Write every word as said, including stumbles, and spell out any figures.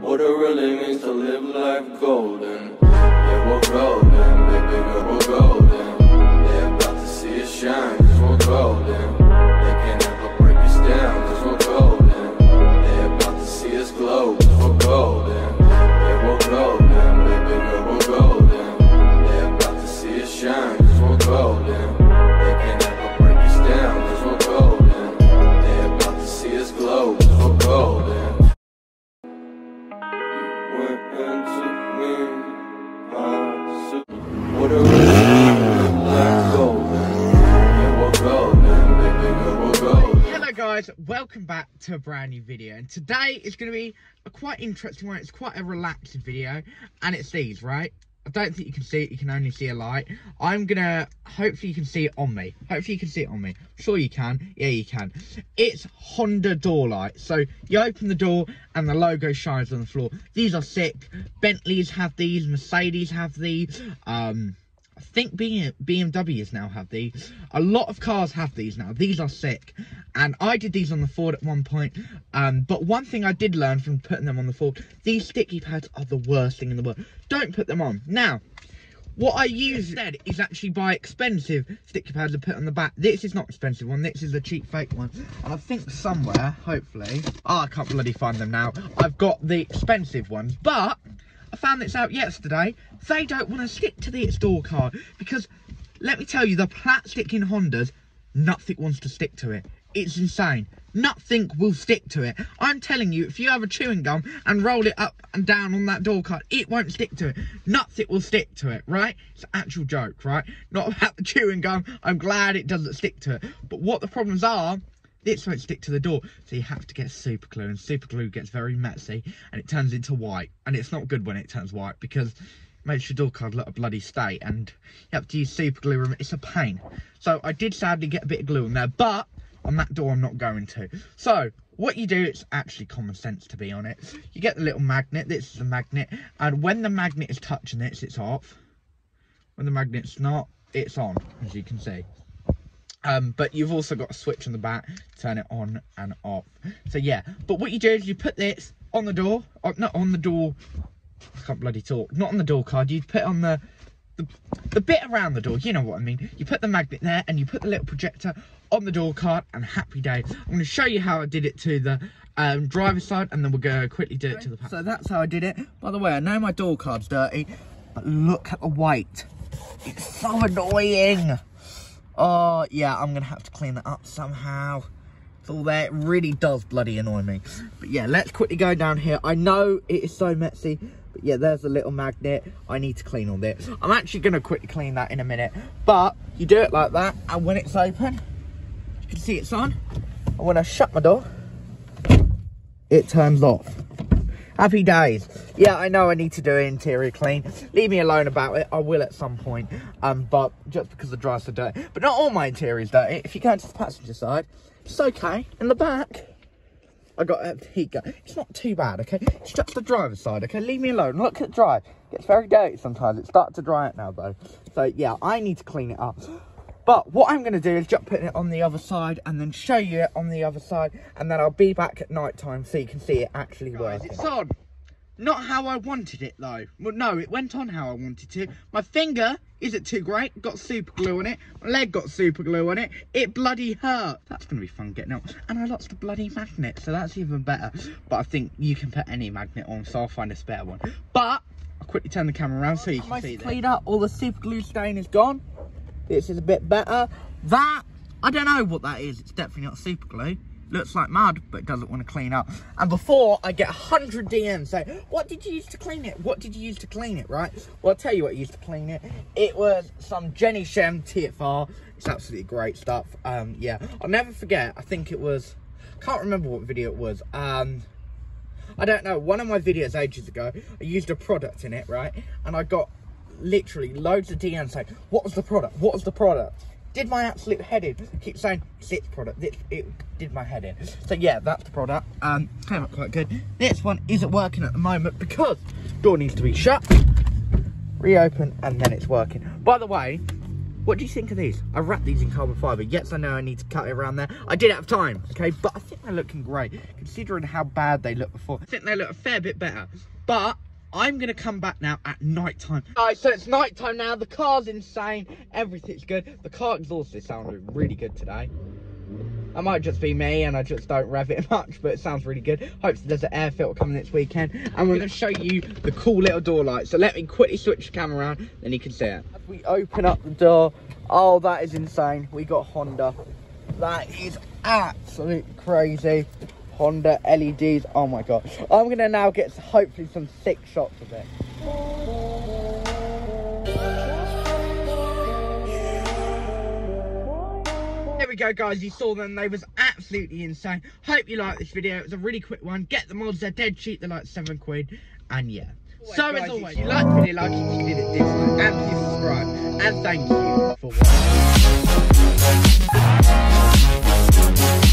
what it really means to live life golden. Yeah, we're golden, baby girl, we're golden. They're about to see us shine, cause we're golden. They can't ever break us down, cause we're golden. They're about to see us glow, cause we're golden. Yeah, we're golden, baby girl, we're golden. They're about to see us shine, cause we're golden. They can't ever break us down, cause we're golden. They're about to see us glow, cause we're golden. Went into me, I see what it really is like golden. Yeah, we're golden, baby girl, we're golden. Hello guys, welcome back to a brand new video, and today is going to be a quite interesting one. It's quite a relaxed video, and it's these, right? I don't think you can see it, you can only see a light. I'm gonna, hopefully you can see it on me. Hopefully you can see it on me. Sure you can, yeah you can. It's Honda door lights. So you open the door and the logo shines on the floor. These are sick. Bentleys have these, Mercedes have these. Um, I think B M Ws now have these. A lot of cars have these now. These are sick. And I did these on the Ford at one point. Um, but one thing I did learn from putting them on the Ford, these sticky pads are the worst thing in the world. Don't put them on. Now, what I use instead is actually buy expensive sticky pads and put on the back. This is not expensive one. This is a cheap fake one. And I think somewhere, hopefully, oh, I can't bloody find them now. I've got the expensive ones, but I found this out yesterday. They don't want to stick to the door card because, let me tell you, the plastic in Hondas, nothing wants to stick to it. It's insane. Nothing will stick to it. I'm telling you, if you have a chewing gum and roll it up and down on that door card, it won't stick to it. Nothing will stick to it, right? It's an actual joke, right? Not about the chewing gum. I'm glad it doesn't stick to it. But what the problems are, this won't stick to the door, so you have to get super glue, and super glue gets very messy and it turns into white, and it's not good when it turns white because it makes your door card look a bloody state, and you have to use super glue. It's a pain. So I did sadly get a bit of glue on there, but on that door I'm not going to. So what you do, it's actually common sense to be honest. You get the little magnet. This is a magnet, and when the magnet is touching this, it's off. When the magnet's not, it's on, as you can see. Um, but you've also got a switch on the back, turn it on and off. So yeah, but what you do is you put this on the door, or not on the door, I can't bloody talk, not on the door card, you put it on the, the, the bit around the door, you know what I mean. You put the magnet there and you put the little projector on the door card, and happy days. I'm going to show you how I did it to the um, driver's side, and then we'll go quickly do it to the passenger. So that's how I did it. By the way, I know my door card's dirty, but look at the weight. It's so annoying. Oh, yeah, I'm going to have to clean that up somehow. It's all there. It really does bloody annoy me. But, yeah, let's quickly go down here. I know it is so messy, but, yeah, there's a little magnet. I need to clean all this. I'm actually going to quickly clean that in a minute. But you do it like that, and when it's open, you can see it's on. And when I shut my door, it turns off. Happy days. Yeah, I know I need to do an interior clean. Leave me alone about it. I will at some point. Um, but just because the drive's so dirty. But not all my interior's dirty. If you go to the passenger side, it's okay. In the back, I got a heat gun. It's not too bad, okay? It's just the driver's side, okay? Leave me alone. Look at the drive. It gets very dirty sometimes. It's starting to dry out now, though. So, yeah, I need to clean it up. But what I'm going to do is just put it on the other side and then show you it on the other side. And then I'll be back at night time so you can see it actually working. It's on. Not how I wanted it, though. Well, no, it went on how I wanted to. My finger isn't too great. Got super glue on it. My leg got super glue on it. It bloody hurt. That's going to be fun getting out. And I lost the bloody magnet, so that's even better. But I think you can put any magnet on, so I'll find a spare one. But I'll quickly turn the camera around so you can see that. Cleaned up. All the super glue stain is gone. This is a bit better. That, I don't know what that is. It's definitely not super glue. Looks like mud, but it doesn't want to clean up. And before, I get one hundred D Ms saying, what did you use to clean it? What did you use to clean it, right? Well, I'll tell you what I used to clean it. It was some Jenny Shem T F R. It's absolutely great stuff. Um, yeah, I'll never forget. I think it was, can't remember what video it was. Um, I don't know. One of my videos ages ago, I used a product in it, right? And I got literally loads of D Ms saying, what was the product? What was the product? Did my absolute head in. I keep saying, it's its product. It, it did my head in. So yeah, that's the product. Um, came up quite good. This one isn't working at the moment because door needs to be shut, reopen, and then it's working. By the way, What do you think of these? I wrapped these in carbon fibre. Yes, I know I need to cut it around there. I did have time, okay? But I think they're looking great, considering how bad they looked before. I think they look a fair bit better. But I'm going to come back now at night time. Alright, so it's night time now. The car's insane. Everything's good. The car exhaust is sounding really good today. It might just be me and I just don't rev it much, but it sounds really good. Hopefully there's an air filter coming this weekend. And we're going to show you the cool little door light. So let me quickly switch the camera around, then you can see it. As we open up the door, oh, that is insane. We got Honda. That is absolutely crazy. Honda L E Ds, oh my god. I'm going to now get hopefully some sick shots of it. There we go, guys. You saw them. They was absolutely insane. Hope you liked this video. It was a really quick one. Get the mods. They're dead cheap. They're like seven quid. And yeah. Always, so guys, as always, if you liked the video, like it. If you didn't, dislike. And please subscribe. And thank you for watching.